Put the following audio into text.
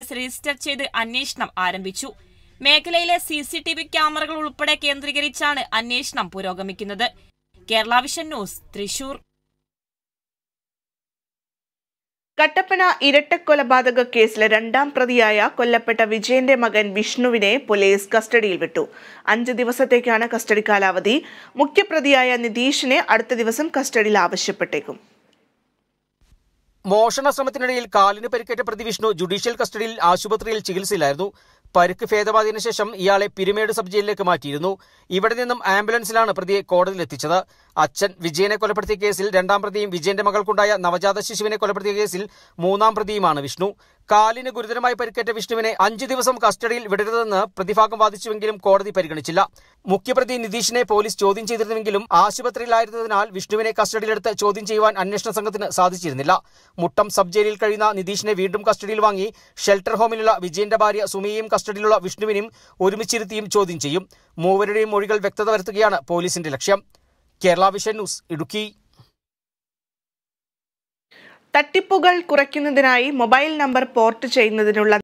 Case register ചെയ്ത് അന്വേഷണം ആരംഭിച്ചു. മേഖലയിലെ CCTV ക്യാമറകൾ ഉൾപ്പെടെ കേന്ദ്രീകരിച്ചാണ് അന്വേഷണം പുരോഗമിക്കുന്നത്. Kerala vision news, Thrissur. കട്ടപ്പന ഇരട്ടക്കൊലപാതക കേസിലെ രണ്ടാം പ്രതിയായ കൊല്ലപ്പെട്ട വിജയന്റെ മകൻ വിഷ്ണുവിനെ പോലീസ് കസ്റ്റഡിയിൽ വിട്ടു. 5 ദിവസത്തേക്കാണ് കസ്റ്റഡി കാലാവധി. മുഖ്യപ്രതിയായ നിതീഷിനെ അടുത്ത ദിവസം കസ്റ്റഡിയിൽ ആവശ്യപ്പെട്ടേക്കും. മോഷണ ശ്രമത്തിനിടയിൽ കാലിന് പരിക്കേറ്റ പ്രതി വിഷ്ണു ജുഡീഷ്യൽ കസ്റ്റഡിയിൽ ആശുപത്രിയിൽ ചികിത്സയിലായിരുന്നു. പരിക്ക് ഭേദമായതിനു ശേഷം ഇയാളെ പിരിമേട് സബ് ജയിലിലേക്ക് മാറ്റിയിരുന്നു. ഇവിടെ നിന്നും ആംബുലൻസിലാണ് പ്രതിയെ കോടതിയിലെത്തിച്ചത്. അച്ഛൻ വിജയനെ കൊലപ്പെടുത്തിയ കേസിൽ രണ്ടാം പ്രതിയും വിജയന്റെ മകൾക്കുണ്ടായ നവജാത ശിശുവിനെ കൊലപ്പെടുത്തിയ കേസിൽ മൂന്നാം പ്രതിയുമാണ് വിഷ്ണു. കാലിന് ഗുരുതരമായി പരിക്കേറ്റ വിഷ്ണുവിനെ 5 ദിവസം കസ്റ്റഡിയിൽ വിടരുതെന്ന് പ്രതിഭാഗം വാദിച്ചുവെങ്കിലും കോടതി പരിഗണിച്ചില്ല. മുഖ്യപ്രതി നിതീഷിനെ പോലീസ് ചോദ്യം ചെയ്തിരുന്നുവെങ്കിലും ആശുപത്രിയിലായിരുന്നതിനാൽ വിഷ്ണുവിനെ കസ്റ്റഡിയിലെടുത്ത് ചോദ്യം ചെയ്യുവാൻ അന്വേഷണ സംഘത്തിന് സാധിച്ചിരുന്നില്ല. മുട്ടം സബ് ജയിലിൽ കഴിയുന്ന നിതീഷിനെ വീണ്ടും കസ്റ്റഡിയിൽ വാങ്ങി ഷെൽട്ടർ ഹോമിലുള്ള വിജയന്റെ ഭാര്യ സുമിയെയും കസ്റ്റഡിയിലുള്ള വിഷ്ണുവിനും ഒരുമിച്ചിരുത്തിയും ചോദ്യം ചെയ്യും. മൂവരുടെയും മൊഴികൾ വ്യക്തത വരുത്തുകയാണ് പോലീസിന്റെ ലക്ഷ്യം. Kerala vision news, Idukki. തട്ടിപ്പുകൾ കുറയ്ക്കുന്നതിനായി മൊബൈൽ നമ്പർ പോർട്ട് ചെയ്യുന്നതിനുള്ള